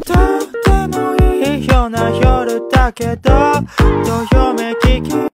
どうでもいいような夜だけどどよめき